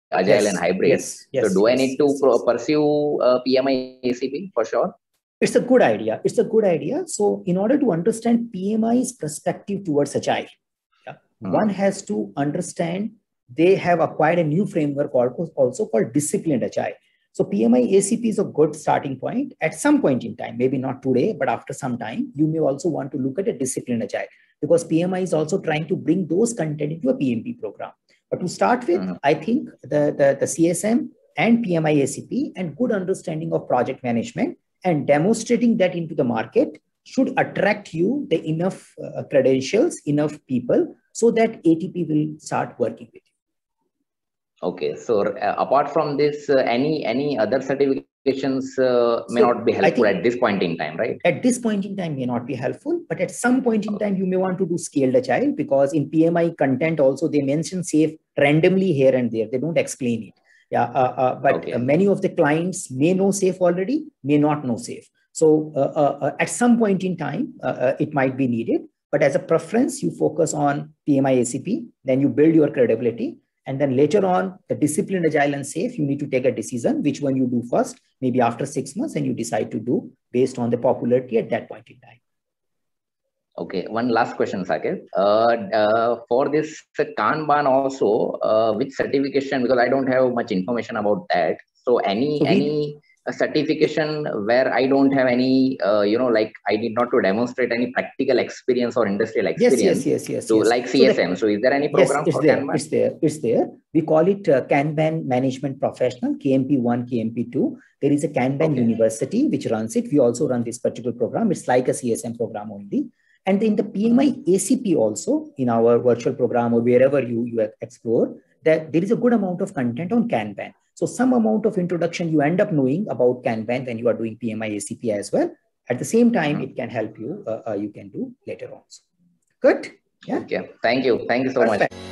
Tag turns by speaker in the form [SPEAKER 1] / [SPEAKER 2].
[SPEAKER 1] agile and
[SPEAKER 2] Yes,
[SPEAKER 1] hybrid.
[SPEAKER 2] yes,
[SPEAKER 1] So
[SPEAKER 2] yes,
[SPEAKER 1] do I
[SPEAKER 2] yes,
[SPEAKER 1] need to
[SPEAKER 2] yes, yes.
[SPEAKER 1] pursue PMI ACP for sure?
[SPEAKER 2] It's a good idea. It's a good idea. So in order to understand PMI's perspective towards agile, one has to understand they have acquired a new framework also called disciplined agile. So PMI ACP is a good starting point. At some point in time, maybe not today, but after some time, you may also want to look at a disciplined agile, because PMI is also trying to bring those content into a PMP program. But to start with, I think the CSM and PMI ACP and good understanding of project management and demonstrating that into the market should attract you the enough credentials, enough people, so that ATP will start working with you.
[SPEAKER 1] Okay, so apart from this, any other certifications may not be helpful at this point in time, right?
[SPEAKER 2] At this point in time may not be helpful, but at some point in time you may want to do scaled agile, because in PMI content also they mention SAFe randomly here and there. They don't explain it. But many of the clients may know SAFe already, may not know SAFe. So at some point in time, it might be needed. But as a preference, you focus on PMI ACP, then you build your credibility. And then later on, the disciplined agile and SAFe, you need to take a decision which one you do first, maybe after 6 months, and you decide to do based on the popularity at that point in time.
[SPEAKER 1] Okay, one last question, Saket. For this Kanban also, which certification, because I don't have much information about that. So any certification where I don't have any, like I need not to demonstrate any practical experience or industrial experience.
[SPEAKER 2] Yes.
[SPEAKER 1] So like CSM. So is there any program for Kanban?
[SPEAKER 2] It's there. We call it Kanban Management Professional, KMP1, KMP2. There is a Kanban University which runs it. We also run this particular program. It's like a CSM program only. And in the PMI ACP also, in our virtual program or wherever you explore, that there is a good amount of content on Kanban. So some amount of introduction you end up knowing about Kanban when you are doing PMI ACP as well. At the same time, it can help you. You can do later on. Good.
[SPEAKER 1] Yeah. Okay. Thank you. Thank you so much.